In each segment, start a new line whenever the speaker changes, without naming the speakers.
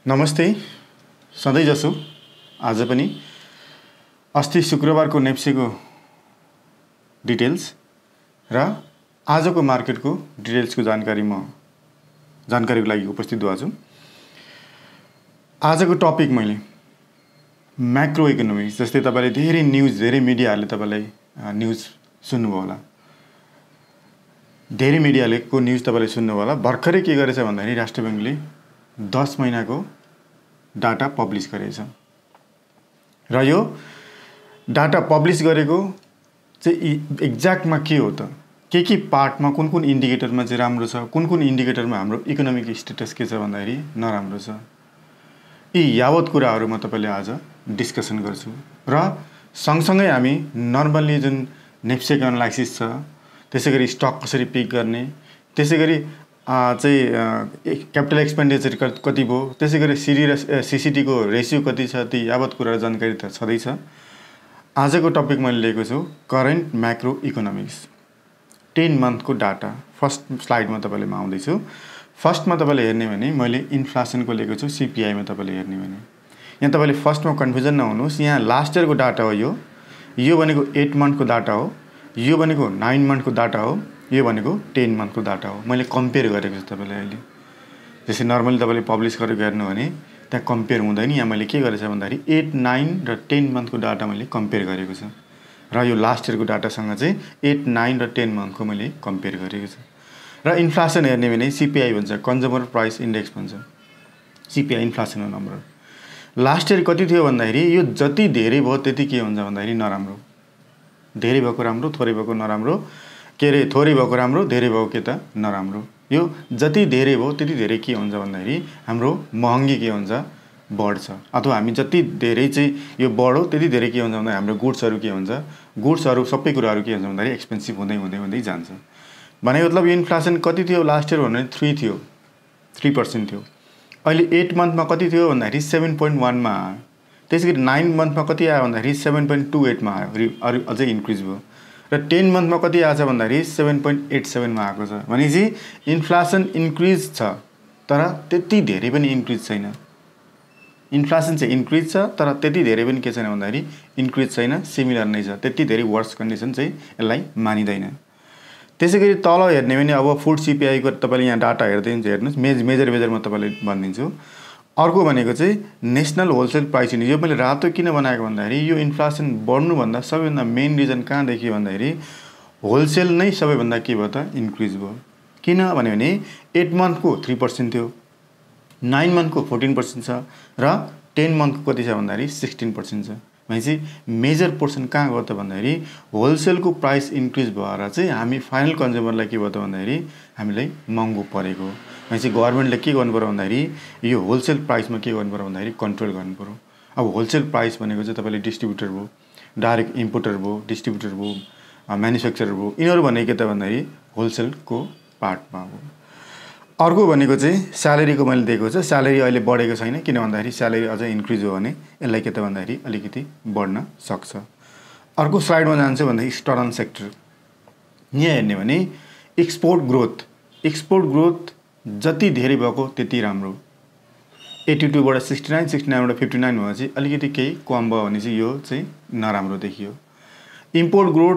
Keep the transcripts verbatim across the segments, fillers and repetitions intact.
नमस्ते। सधैँ जसो आज पनि अस्ति शुक्रबारको नेप्सेको डिटेल्स र आजको मार्केटको डिटेल्सको जानकारी म जानकारीको लागि उपस्थित भएको छु। आजको टपिक मैले म्याक्रो इकोनोमिक्स, जस्तै तपाईले धेरै न्यूज धेरै मिडियाहरूले तपाईलाई न्यूज सुन्नुभयो होला, धेरै मिडियाले को न्यूज तपाईले सुन्नुभयो होला। भर्खरै के गरेछ भन्दाखेरि राष्ट्र बैंकले दस महिनाको डाटा पब्लिश गरेछ र यो डाटा पब्लिश गरेको चाहिँ एक्ज्याक्टमा के हो त, के के पार्टमा कुन कुन इन्डिकेटरमा चाहिँ राम्रो छ, कुन कुन इन्डिकेटरमा हाम्रो इकोनोमिक स्टेटस के छ भन्दाखेरि नराम्रो छ। यी यावत कुराहरू म तपाईले आज डिस्कसन गर्छु र सँगसँगै हामी नर्मली जुन नेप्सेको एनालाइसिस छ, त्यसैगरी स्टक कसरी पिक गर्ने, त्यसैगरी चाहिँ क्यापिटल एक्सपेन्डिचर कति भयो, त्यसैगरी सिडी र सिसिटी को रेसियो कति छ, ती यावत कुरा जानकारी त छँदैछ। आजको टपिक मैले लिएको छु करेन्ट म्याक्रो इकोनोमिक्स टेन मन्थको डाटा। फर्स्ट स्लाइडमा तपाईले म आउँदैछु। फर्स्टमा तपाईले हेर्ने भने मैले इन्फ्लेसनको लिएको छु, सीपीआई मा तपाईले हेर्ने भने यहाँ तपाईले फर्स्टमा कन्फ्युजन नहुनुहोस्। यहाँ लास्ट इयरको डाटा हो, यो यो भनेको एट मन्थको डाटा हो, यो भनेको नाइन मन्थको डाटा हो, यो भनेको टेन मन्थको डाटा हो। मैले कम्पेयर गरेको छु तपाईलाई अहिले। जस्तै नर्मली तपाईले पब्लिस गरेको हेर्नु भने त्यहाँ कम्पेयर हुँदैन। यहाँ मैले के गरेछ भन्दाखेरि एट नाइन र टेन मन्थको डाटा मैले कम्पेयर गरेको छु र यो लास्ट इयरको डाटासँग चाहिँ एट नाइन र टेन मन्थको मैले कम्पेयर गरेको छु। र इन्फ्लेसन हेर्ने भने सीपीआई भन्छ, कन्ज्युमर प्राइस इन्डेक्स भन्छ। सीपीआई इन्फ्लेसनको नम्बर लास्ट इयर कति थियो भन्दाखेरि यो जति धेरै भयो त्यति के हुन्छ भन्दाखेरि नराम्रो। धेरै भएको राम्रो, थोरै भएको नराम्रो, के अरे थोरै भएको राम्रो, धेरै भएको के त नराम्रो। यो जति धेरै भयो त्यति धेरै के हुन्छ भन्दाखेरि हाम्रो महँगी के हुन्छ बढ्छ, अथवा हामी जति धेरै चाहिँ यो बढ्यो त्यति धेरै के हुन्छ भन्दा हाम्रो गुड्सहरू के हुन्छ, गुड्सहरू सबै कुराहरू के हुन्छ भन्दाखेरि एक्सपेन्सिभ हुँदै हुँदै हुँदै जान्छ। भने मतलब यो इन्फ्लेसन कति थियो लास्ट इयर भने थ्री थियो, थ्री पर्सेन्ट थियो। अहिले एट मन्थमा कति थियो भन्दाखेरि सेभेन पोइन्ट वानमा आयो। त्यसै गरी नाइन मन्थमा कति आयो भन्दाखेरि सेभेन पोइन्ट टू एटमा आयो, अरू अझै इन्क्रिज भयो। र टेन मन्थमा कति आएछ भन्दाखेरि सेभेन पोइन्ट एट सेभेनमा आएको छ। भनेपछि इन्फ्लेसन इन्क्रिज छ तर त्यति धेरै पनि इन्क्रिज छैन। इन्फ्लेसन चाहिँ इन्क्रिज छ तर त्यति धेरै पनि के छैन भन्दाखेरि इन्क्रिज छैन, सिमिलर नै छ। त्यति धेरै वर्स कन्डिसन चाहिँ यसलाई मानिँदैन। त्यसै गरी तल हेर्ने भने अब फुड सीपीआईको तपाईँले यहाँ डाटा हेर्दै हुन्छ, हेर्नुहोस् मेज मेजर मेजर म तपाईँलाई भनिदिन्छु। अर्को भनेको चाहिँ नेसनल होलसेल प्राइस इन्डेक्स। यो मैले रातो किन बनाएको भन्दाखेरि यो इन्फ्लेसन बढ्नुभन्दा सबैभन्दा मेन रिजन कहाँ देखियो भन्दाखेरि होलसेल नै सबैभन्दा के भयो त इन्क्रिज भयो। किन भने एट मन्थको थ्री पर्सेन्ट थियो, नाइन मन्थको फोर्टिन पर्सेन्ट छ र टेन मन्थको कति छ भन्दाखेरि सिक्सटिन पर्सेन्ट छ। भनेपछि मेजर पोर्सन कहाँ गयो त भन्दाखेरि होलसेलको प्राइस इन्क्रिज भएर चाहिँ हामी फाइनल कन्ज्युमरलाई के भयो त भन्दाखेरि हामीलाई महँगो परेको। भनेपछि गभर्मेन्टले के गर्नु पर्यो भन्दाखेरि यो होलसेल प्राइसमा के गर्नु पर्यो भन्दाखेरि कन्ट्रोल गर्नु पर्यो। अब होलसेल प्राइस भनेको चाहिँ तपाईँले डिस्ट्रिब्युटर भयो, डाइरेक्ट इम्पोर्टर भयो, डिस्ट्रिब्युटर भयो, म्यानुफ्याक्चरर भयो, यिनीहरू भनेको के त भन्दाखेरि होलसेलको पार्टमा हो। अर्को भनेको चाहिँ स्यालेरीको मैले दिएको छ। स्यालेरी अहिले बढेको छैन, किन भन्दाखेरि स्यालेरी अझै इन्क्रिज हो भने यसलाई के त भन्दाखेरि अलिकति बढ्न सक्छ। अर्को स्लाइडमा जान्छ भन्दाखेरि एक्सटर्नल सेक्टर। यहाँ हेर्ने भने एक्सपोर्ट ग्रोथ, एक्सपोर्ट ग्रोथ जति धेरै भएको त्यति राम्रो। एट्टी टूबाट सिक्सटी नाइन, सिक्सटी नाइनबाट फिफ्टी नाइन भएपछि अलिकति केही कम भयो भने चाहिँ यो चाहिँ नराम्रो देखियो। इम्पोर्ट ग्रोथ,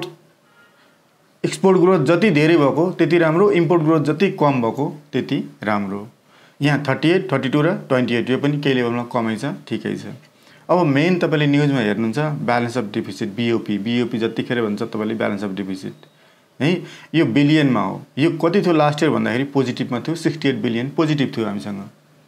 एक्सपोर्ट ग्रोथ जति धेरै भएको त्यति राम्रो, इम्पोर्ट ग्रोथ जति कम भएको त्यति राम्रो। यहाँ थर्टी एट, थर्टी टू र ट्वेन्टी एट यो पनि केही लेभलमा कमै छ, ठिकै छ। अब मेन तपाईँले न्युजमा हेर्नुहुन्छ balance of deficit, BOP. BOP जतिखेर भन्छ तपाईँले ब्यालेन्स अफ डिफिसिट है, यो बिलियनमा हो। यो कति थियो लास्ट इयर भन्दाखेरि पोजिटिभमा थियो, सिक्सटी एट बिलियन पोजिटिभ थियो हामीसँग।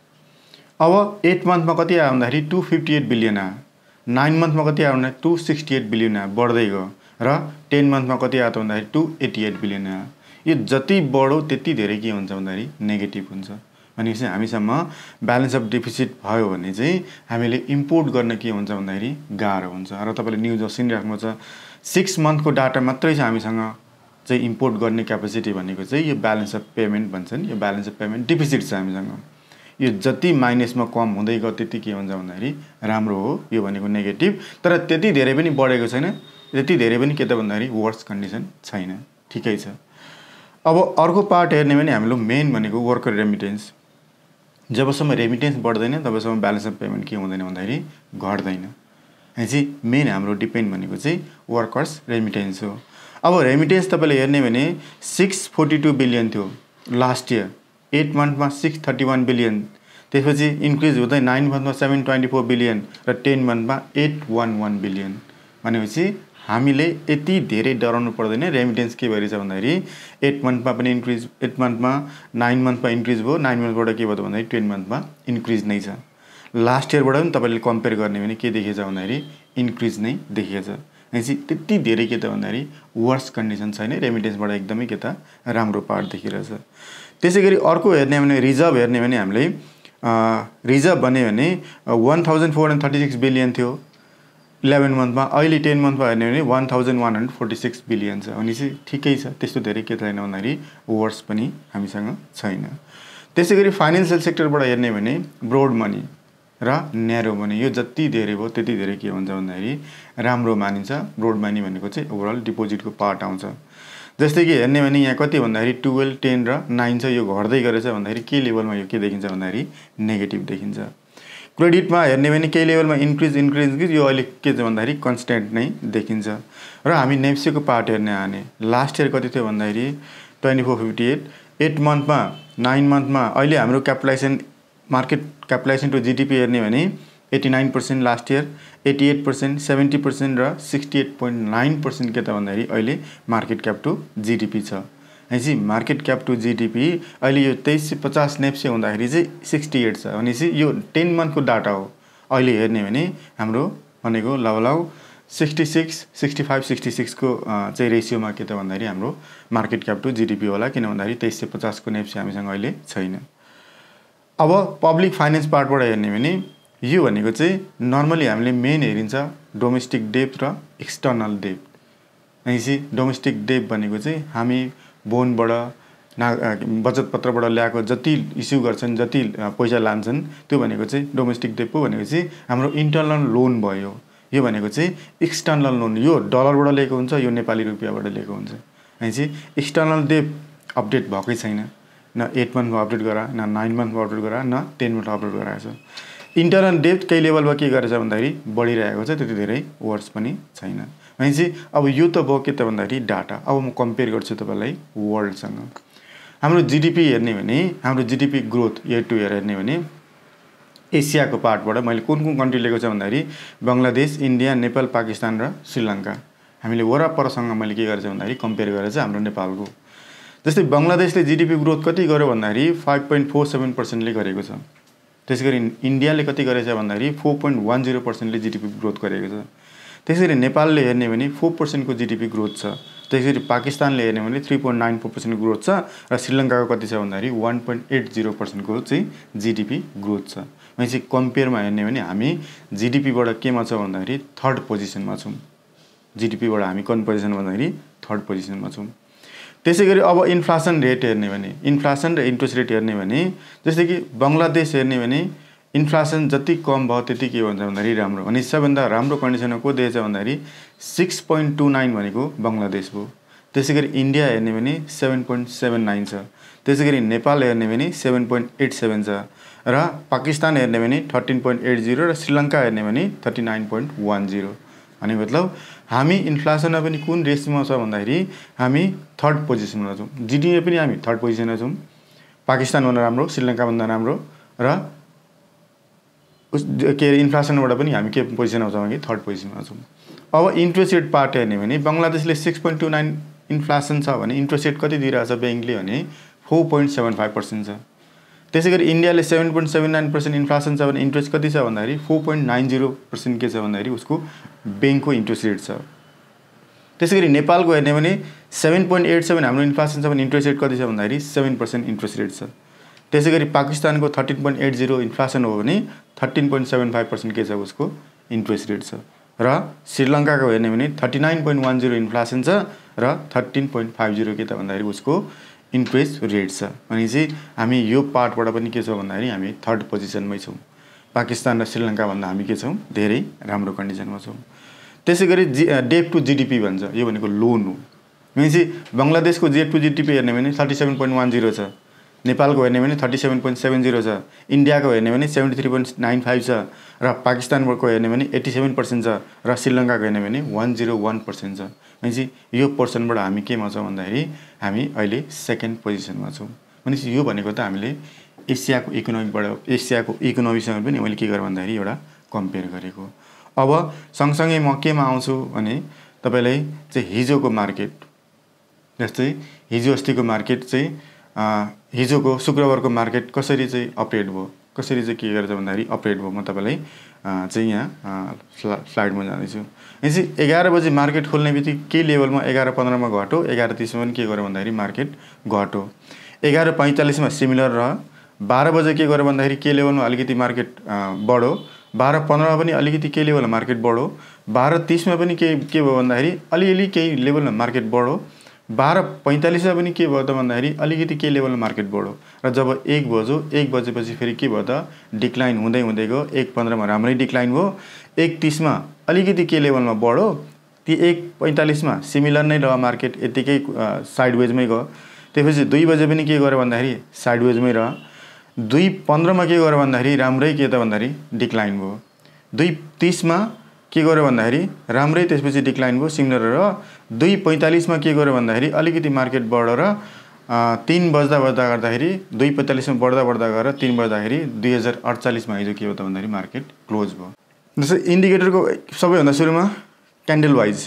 अब एट मन्थमा कति आयो भन्दाखेरि टू फिफ्टी एट बिलियन आयो, नाइन मन्थमा कति आयो भन्दाखेरि टू सिक्सटी एट बिलियन आयो, बढ्दै गयो। र टेन मन्थमा कति आयो त भन्दाखेरि टू एट्टी एट बिलियन आयो। यो जति बढो त्यति धेरै के हुन्छ भन्दाखेरि नेगेटिभ हुन्छ। भनेपछि हामीसँग ब्यालेन्स अफ डिफिसिट भयो भने चाहिँ हामीले इम्पोर्ट गर्न के हुन्छ भन्दाखेरि गाह्रो हुन्छ। र तपाईँले न्युज सुनिराख्नु छ सिक्स मन्थको डाटा मात्रै छ हामीसँग चाहिँ इम्पोर्ट गर्ने क्यापेसिटी भनेको चाहिँ यो ब्यालेन्स अफ पेमेन्ट भन्छन्, यो ब्यालेन्स अफ पेमेन्ट डिफिसिट छ हामीसँग। यो जति माइनसमा कम हुँदै गयो त्यति के हुन्छ भन्दाखेरि राम्रो हो। यो भनेको नेगेटिभ, तर त्यति धेरै पनि बढेको छैन, त्यति धेरै पनि के त भन्दाखेरि वर्स कन्डिसन छैन, ठिकै छ। अब अर्को पार्ट हेर्ने भने हाम्रो मेन भनेको वर्कर रेमिटेन्स। जबसम्म रेमिटेन्स बढ्दैन तबसम्म ब्यालेन्स अफ पेमेन्ट के हुँदैन भन्दाखेरि घट्दैन। चाहिँ मेन हाम्रो डिपेन्ड भनेको चाहिँ वर्कर्स रेमिटेन्स हो। अब रेमिटेन्स तपाईँले हेर्ने भने सिक्स फोर्टी टू बिलियन थियो लास्ट इयर, एट मन्थमा सिक्स थर्टी वान बिलियन, त्यसपछि इन्क्रिज हुँदै नाइन मन्थमा सेभेन ट्वेन्टी फोर बिलियन र टेन मन्थमा एट वान वान बिलियन। भनेपछि हामीले यति धेरै डराउनु पर्दैन। रेमिटेन्स के भइरहेछ भन्दाखेरि एट मन्थमा पनि इन्क्रिज, एट मन्थमा नाइन मन्थमा इन्क्रिज भयो, नाइन मन्थबाट के भयो भन्दाखेरि टेन मन्थमा इन्क्रिज नै छ। लास्ट इयरबाट पनि तपाईँले कम्पेयर गर्ने भने के देखिएछ भन्दाखेरि इन्क्रिज नै देखिएछ। भनेपछि त्यति धेरै के त भन्दाखेरि वर्स कन्डिसन छैन, रेमिटेन्सबाट एकदमै के त राम्रो पार्ट देखिरहेछ। त्यसै गरी अर्को हेर्ने भने रिजर्भ हेर्ने भने हामीले रिजर्भ भन्यो भने one thousand four hundred thirty six billion थियो इलेभेन मन्थमा, अहिले टेन मन्थमा हेर्ने भने one thousand one hundred forty six billion छ। भनेपछि ठिकै छ, त्यस्तो धेरै के छैन भन्दाखेरि वर्स पनि हामीसँग छैन। त्यसै गरी फाइनेन्सियल सेक्टरबाट हेर्ने भने ब्रोड मनी र न्यारो मनी, यो जति धेरै भयो त्यति धेरै के हुन्छ भन्दाखेरि राम्रो मानिन्छ। ब्रोड मनी भनेको चाहिँ ओभरअल डिपोजिटको पार्ट आउँछ। जस्तै कि हेर्ने भने यहाँ कति भन्दाखेरि टुवेल्भ टेन र नाइन छ, यो घट्दै गरेछ भन्दाखेरि के लेभलमा यो के देखिन्छ भन्दाखेरि नेगेटिभ देखिन्छ। क्रेडिटमा हेर्ने भने केही लेभलमा इन्क्रिज इन्क्रिज इन्क्रिज यो अहिले के छ भन्दाखेरि कन्सटेन्ट नै देखिन्छ। र हामी नेप्सेको पार्ट हेर्ने आने लास्ट इयर कति थियो भन्दाखेरि twenty four fifty eight, eight मन्थमा नाइन मन्थमा अहिले हाम्रो capitalisation market capitalisation to GDP हेर्ने भने eighty nine percent last year, eighty eight percent, seventy percent र sixty eight point nine percent के त भन्दाखेरि अहिले मार्केट क्याप टु जिडिपी छ। भनेपछि मार्केट क्याप टु जिडिपी अहिले यो तेइस सय पचास नेप्से हुँदाखेरि चाहिँ सिक्सटी एट छ। भनेपछि यो टेन मन्थको डाटा हो। अहिले हेर्ने भने हाम्रो भनेको लगभग sixty six sixty five sixty सिक्सको चाहिँ रेसियोमा के त भन्दाखेरि हाम्रो मार्केट क्याप टु जिडिपी होला, किन भन्दाखेरि तेइस सय पचासको नेप्से हामीसँग अहिले छैन। अब पब्लिक फाइनेन्स पार्टबाट हेर्ने भने यो भनेको चाहिँ नर्मली हामीले मेन हेरिन्छ डोमेस्टिक डेब्ट र एक्सटर्नल डेब्ट। भनेपछि डोमेस्टिक डेब्ट भनेको चाहिँ हामी बोनबाट ना बचत पत्रबाट ल्याएको जति इस्यु गर्छन्, जति पैसा लान्छन्, त्यो भनेको चाहिँ डोमेस्टिक डेब्ट हो। भनेको चाहिँ हाम्रो इन्टरनल लोन भयो। यो भनेको चाहिँ एक्सटर्नल लोन, यो डलरबाट लिएको हुन्छ, यो नेपाली रुपियाँबाट लिएको हुन्छ। भनेपछि एक्सटर्नल डेब्ट अपडेट भएकै छैन, न एट मन्थमा अपडेट गरा, न नाइन मन्थमा अपडेट गरा, न टेन मन्थमा अपडेट गराएको छ। इन्टरनल डेब्ट केही लेभलमा के गरेछ भन्दाखेरि बढिरहेको छ, त्यति धेरै वर्स पनि छैन। भनेपछि अब यो त भयो के त भन्दाखेरि डाटा। अब म कम्पेयर गर्छु तपाईँलाई वर्ल्डसँग। हाम्रो जिडिपी हेर्ने भने हाम्रो GDP growth year to year हेर्ने भने एसियाको पार्टबाट मैले कुन कुन कन्ट्री लिएको छ भन्दाखेरि बङ्गलादेश, इन्डिया, नेपाल, पाकिस्तान र श्रीलङ्का। हामीले वरपरसँग मैले के गरेछ भन्दाखेरि कम्पेयर गरेर चाहिँ हाम्रो नेपालको जस्तै बङ्गलादेशले जिडिपी ग्रोथ कति गर्यो भन्दाखेरि फाइभ पोइन्ट फोर सेभेन पर्सेन्टले गरेको छ। त्यसै गरी इन्डियाले कति गरेछ भन्दाखेरि फोर पोइन्ट वान जिरो पर्सेन्टले जिडिपी ग्रोथ गरेको छ। त्यसै गरी नेपालले हेर्ने भने फोर पर्सेन्टको जिडिपी ग्रोथ छ। त्यसै गरी पाकिस्तानले हेर्ने भने थ्री पोइन्ट नाइन फोर पर्सेन्टको ग्रोथ छ र श्रीलङ्काको कति छ भन्दाखेरि वान पोइन्ट एट जिरो पर्सेन्टको चाहिँ जिडिपी ग्रोथ छ। भनेपछि कम्पेयरमा हेर्ने भने हामी जिडिपीबाट केमा छ भन्दाखेरि थर्ड पोजिसनमा छौँ। जिडिपीबाट हामी कुन पोजिसन भन्दाखेरि थर्ड पोजिसनमा छौँ। त्यसै गरी अब इन्फ्लेसन रेट हेर्ने भने इन्फ्लेसन र इन्ट्रेस्ट रेट हेर्ने भने जस्तै कि बङ्गलादेश हेर्ने भने इन्फ्लेसन जति कम भयो त्यति के भन्छ भन्दाखेरि राम्रो। अनि सबैभन्दा राम्रो कन्डिसनमा को दिएछ भन्दाखेरि सिक्स पोइन्ट टू नाइन भनेको बङ्गलादेश भयो। त्यसै गरी इन्डिया हेर्ने भने सेभेन पोइन्ट सेभेन नाइन छ। त्यसै गरी नेपाल हेर्ने भने सेभेन पोइन्ट एट सेभेन छ र पाकिस्तान हेर्ने भने थर्टिन पोइन्ट एट जिरो र श्रीलङ्का हेर्ने भने thirty nine point one zero. अनि मतलब हामी इन्फ्लेसनमा पनि कुन रेसमा छ भन्दाखेरि हामी थर्ड पोजिसनमा छौँ। जिडिपी पनि हामी थर्ड पोजिसनमा छौँ। पाकिस्तानभन्दा राम्रो, श्रीलङ्काभन्दा राम्रो र उस के अरे इन्फ्लेसनबाट पनि हामी के पोजिसनमा छौँ भने थर्ड पोजिसनमा छौँ। अब इन्ट्रेस्ट रेट पार्ट हेर्ने भने बङ्गलादेशले six point two nine inflation छ भने इन्ट्रेस्ट रेट कति दिइरहेछ ब्याङ्कले भने four point seven five percent छ। त्यसै गरी इन्डियाले seven point seven nine percent inflation छ भने इन्ट्रेस्ट कति छ भन्दाखेरि four point nine zero percent के छ भन्दाखेरि उसको ब्याङ्कको इन्ट्रेस्ट रेट छ। त्यसै गरी नेपालको हेर्ने भने सेभेन पोइन्ट एट सेभेन हाम्रो इन्फ्लेसन छ भने इन्ट्रेस्ट रेट कति छ भन्दाखेरि सेभेन पर्सेन्ट इन्ट्रेस्ट रेट छ। त्यसै गरी पाकिस्तानको thirteen point eight zero inflation हो भने thirteen point seven five percent के छ उसको इन्ट्रेस्ट रेट छ। र श्रीलङ्काको हेर्ने भने thirty nine point one zero inflation छ र थर्टिन पोइन्ट फाइभ जिरो के त भन्दाखेरि उसको इन्ट्रेस्ट रेट छ। भनेपछि हामी यो पार्टबाट पनि के छ भन्दाखेरि हामी थर्ड पोजिसनमै छौँ। पाकिस्तान र श्रीलङ्काभन्दा हामी के छौँ धेरै राम्रो कन्डिसनमा छौँ। त्यसै गरी जी डेट टु जिडिपी भन्छ, यो भनेको लोन हो। भनेपछि बङ्गलादेशको डेट टु जिडिपी हेर्ने भने thirty seven point one zero छ। नेपालको हेर्ने भने thirty seven point seven zero छ, इन्डियाको हेर्ने भने seventy three point nine five छ, र पाकिस्तानको हेर्ने भने एट्टी सेभेन पर्सेन्ट छ, र श्रीलङ्काको हेर्ने भने वान जिरो वान पर्सेन्ट छ। भनेपछि यो पोर्सनबाट हामी केमा छौँ भन्दाखेरि हामी अहिले सेकेन्ड पोजिसनमा छौँ। भनेपछि यो भनेको त हामीले एसियाको इकोनोमीबाट एसियाको इकोनोमीसँग पनि मैले के गरेँ भन्दाखेरि एउटा कम्पेयर गरेको। अब सँगसँगै म केमा आउँछु भने तपाईँलाई चाहिँ हिजोको मार्केट, जस्तै हिजो अस्तिको मार्केट चाहिँ हिजोको शुक्रबारको मार्केट कसरी चाहिँ अपरेट भयो, कसरी चाहिँ के गरेछ भन्दाखेरि अपरेट भयो, म तपाईँलाई चाहिँ यहाँ स्ला स्लाइडमा जाँदैछु। भनेपछि एघार बजी मार्केट खोल्ने बित्तिकै के लेभलमा एघार पन्ध्रमा घट्यो, एघार तिसमा पनि के गर्यो भन्दाखेरि मार्केट घट्यो, एघार पैँतालिसमा सिमिलर रह्यो, बाह्र बजे के गर्यो भन्दाखेरि के लेभलमा अलिकति मार्केट बढ्यो, बाह्र पन्ध्रमा पनि अलिकति के लेभलमा मार्केट बढ्यो, बाह्र तिसमा पनि के के भयो भन्दाखेरि अलिअलि केही लेभलमा मार्केट बढ्यो, बाह्र पैँतालिसमा पनि के भयो त भन्दाखेरि अलिकति के लेभलमा मार्केट बढ्यो, र जब एक बज्यो एक बजेपछि फेरि के भयो त डिक्लाइन हुँदै हुँदै गयो, एक पन्ध्रमा राम्रै डिक्लाइन भयो, एक तिसमा अलिकति के लेभलमा बढ्यो, ती एक पैँतालिसमा सिमिलर नै रह्यो मार्केट, यत्तिकै साइडवेजमै गयो, त्यसपछि दुई बजे पनि के गर्यो भन्दाखेरि साइडवेजमै रह्यो, दुई पन्ध्रमा के गर्यो भन्दाखेरि राम्रै के त भन्दाखेरि डिक्लाइन भयो, दुई तिसमा के गर्यो भन्दाखेरि राम्रै त्यसपछि डिक्लाइन भयो सिमिलर र दुई पैँतालिसमा के गर्यो भन्दाखेरि अलिकति मार्केट बढेर तीन बज्दा बज्दा गर्दाखेरि दुई पैँतालिसमा बढ्दा बढ्दा गएर तीन बज्दाखेरि दुई हजार अडचालिसमा हिजो के भयो त भन्दाखेरि मार्केट क्लोज भयो। जस्तै इन्डिकेटरको सबैभन्दा सुरुमा क्यान्डल वाइज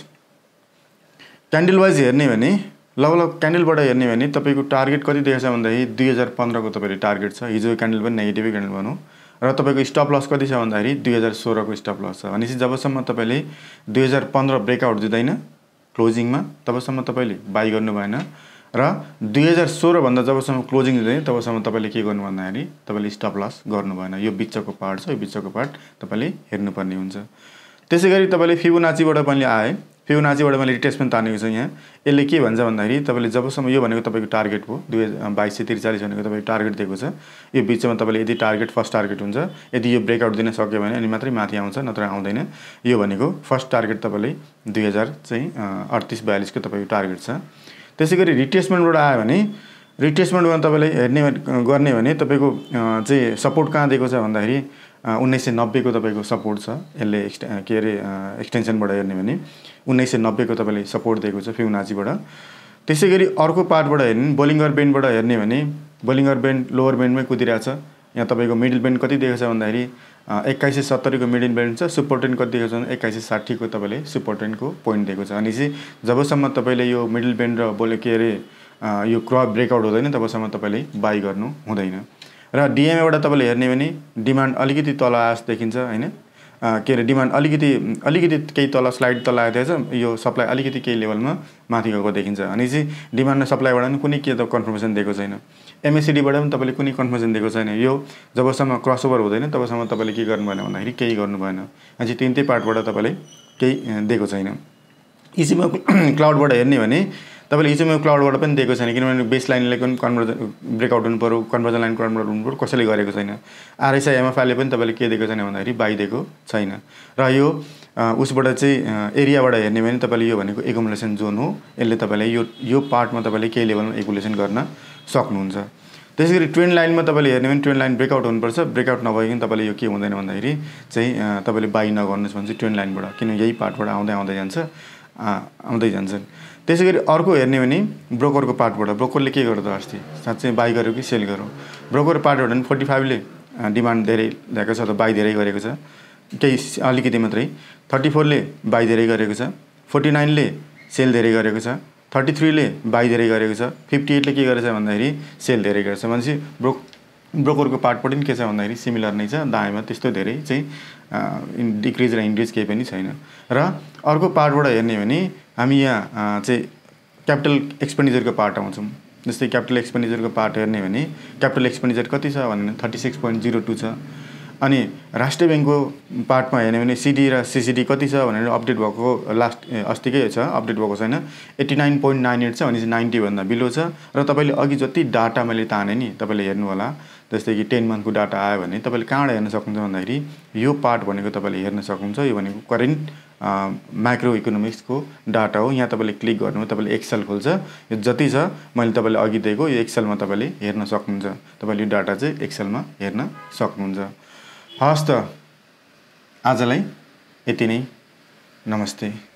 क्यान्डल वाइज हेर्ने भने लगभग क्यान्डलबाट हेर्ने भने तपाईँको टार्गेट कति देखेछ भन्दाखेरि दुई हजार पन्ध्रको तपाईँले टार्गेट छ, हिजो क्यान्डल पनि नेगेटिभ क्यान्डल भनौँ, र तपाईँको स्टप लस कति छ भन्दाखेरि दुई हजार सोह्रको स्टप लस छ। भनेपछि जबसम्म तपाईँले दुई हजार पन्ध्र ब्रेकआउट दिँदैन क्लोजिङमा तबसम्म तपाईँले बाई गर्नु भएन, र दुई हजार सोह्रभन्दा जबसम्म क्लोजिङ दिँदैन तबसम्म तपाईँले के गर्नु भन्दाखेरि तपाईँले स्टप लस गर्नु भएन। यो बिचको पार्ट छ, यो बिचको पार्ट तपाईँले हेर्नुपर्ने हुन्छ। त्यसै गरी तपाईँले फिबोनाचीबाट पनि आए, फिबोनाचीबाट मैले रिट्रेसमेन्ट तानेको छु यहाँ। यसले के भन्छ भन्दाखेरि तपाईँले जबसम्म यो भनेको तपाईँको टार्गेट हो, दुई बाइस सय त्रिचालिस भनेको तपाईँको टार्गेट दिएको छ, यो बिचमा तपाईँले यदि टार्गेट फर्स्ट टार्गेट हुन्छ, यदि यो ब्रेकआउट दिन सक्यो भने अनि मात्रै माथि आउँछ, नत्र आउँदैन। यो भनेको फर्स्ट टार्गेट तपाईँले दुई हजार चाहिँ अडतिस बयालिसको तपाईँको टार्गेट छ। त्यसै गरी रिट्रेसमेन्टबाट आयो भने रिट्रेसमेन्टमा तपाईँले हेर्ने गर्ने भने तपाईँको चाहिँ सपोर्ट कहाँ दिएको छ भन्दाखेरि उन्नाइस सय नब्बेको तपाईँको सपोर्ट छ। यसले एक्सटे के अरे एक्सटेन्सनबाट हेर्ने भने उन्नाइस सय नब्बेको तपाईँले सपोर्ट दिएको छ फिबोनाचीबाट। त्यसै गरी अर्को पार्टबाट हेर्ने बोलिङ्गर बेन्डबाट हेर्ने भने बोलिङ्गर बेन्ड लोवर बेन्डमै कुदिरहेछ। यहाँ तपाईँको मिडल बेन्ड कति दिएको छ भन्दाखेरि एक्काइस सय सत्तरीको मिडल बेन्ड छ, सुपर टेन कति दिएको छ भने एक्काइस सय साठीको तपाईँले सुपर टेनको पोइन्ट दिएको छ। अनि चाहिँ जबसम्म तपाईँले यो मिडल बेन्ड र बोले के अरे यो क्रप ब्रेकआउट हुँदैन तबसम्म तपाईँले बाई गर्नु हुँदैन। र डिएमएबाट तपाईँले हेर्ने भने डिमान्ड अलिकति तल आस देखिन्छ होइन, के अरे डिमान्ड अलिकति अलिकति केही तल स्लाइड तल आएको छ, यो सप्लाई अलिकति केही लेभलमा माथि गएको देखिन्छ। अनि चाहिँ डिमान्ड र सप्लाईबाट पनि कुनै के त कन्फर्मेसन दिएको छैन, एमएससिडीबाट पनि तपाईँले कुनै कन्फर्मेसन दिएको छैन। यो जबसम्म क्रसओभर हुँदैन तबसम्म तपाईँले के गर्नु भएन भन्दाखेरि केही गर्नु भएन। अनि चाहिँ तिनटै पार्टबाट तपाईँले केही दिएको छैन। इसिएमओ क्लाउडबाट हेर्ने भने तपाईँले इसिएमओ क्लाउडबाट पनि दिएको छैन, किनभने बेस लाइनले पनि कन्भर्जन ब्रेकआउट हुनु पऱ्यो, कन्भर्जन लाइन कन्भर्ट हुनु पऱ्यो, कसैले गरेको छैन। आरएसआई एमएफआईले पनि तपाईँले के दिएको छैन भन्दाखेरि बाई दिएको छैन। र यो उसबाट चाहिँ एरियाबाट हेर्ने भने तपाईँले यो भनेको एकुमुलेसन जोन हो, यसले तपाईँले यो यो पार्टमा तपाईँले केही लेभलमा एकुमुलेसन गर्न सक्नुहुन्छ। त्यसै गरी ट्रेन्ड लाइनमा तपाईँले हेर्ने भने ट्रेन्ड लाइन ब्रेकआउट हुनुपर्छ, ब्रेकआउट नभइकन तपाईँले यो के हुँदैन भन्दाखेरि चाहिँ तपाईँले बाई नगर्नुहोस् भन्छ ट्रेन्ड लाइनबाट, किन यही पार्टबाट आउँदै आउँदै जान्छ आउँदै जान्छन्। त्यसै गरी अर्को हेर्ने भने ब्रोकरको पार्टबाट ब्रोकरले के गर्यो त अस्ति साँच्चै बाई गर्यो कि सेल गर्यो। ब्रोकर पार्टबाट पनि फोर्टी फाइभले डिमान्ड धेरै ल्याएको छ, त बाई धेरै गरेको छ, केही अलिकति मात्रै। थर्टी फोरले बाई धेरै गरेको छ, फोर्टी नाइनले सेल धेरै गरेको छ, थर्टी थ्रीले बाई धेरै गरेको छ, फिफ्टी एटले के गरेछ भन्दाखेरि सेल धेरै गरेछ। भनेपछि ब्रोक ब्रोकरको पार्टबाट पनि के छ भन्दाखेरि सिमिलर नै छ, दायाँमा त्यस्तो धेरै चाहिँ डिक्रिज र इन्क्रिज केही पनि छैन। र अर्को पार्टबाट हेर्ने भने हामी यहाँ चाहिँ क्यापिटल एक्सपेन्डिचरको पार्ट आउँछौँ। जस्तै क्यापिटल एक्सपेन्डिचरको पार्ट हेर्ने भने क्यापिटल एक्सपेन्डिचर कति छ भने thirty six point zero two छ। अनि राष्ट्रिय ब्याङ्कको पार्टमा हेर्ने भने सिडी र सिसिडी कति छ भनेर अपडेट भएको लास्ट अस्तिकै छ, अपडेट भएको छैन, eighty nine point nine eight छ, भने चाहिँ नाइन्टीभन्दा बिलो छ। र तपाईँले अघि जति डाटा मैले ताने नि तपाईँले हेर्नु होला, जस्तै कि टेन मन्थको डाटा आयो भने तपाईँले कहाँबाट हेर्न सक्नुहुन्छ भन्दाखेरि यो पार्ट भनेको तपाईँले हेर्न सक्नुहुन्छ। यो भनेको करेन्ट माइक्रो इकोनोमिक्सको डाटा हो। यहाँ तपाईँले क्लिक गर्नु तपाईँले एक्सेल खोल्छ। यो जति छ मैले तपाईँले अघि दिएको यो एक्सेलमा तपाईँले हेर्न सक्नुहुन्छ। तपाईँले यो डाटा चाहिँ एक्सेलमा हेर्न सक्नुहुन्छ। हस् त आजलाई यति नै। नमस्ते।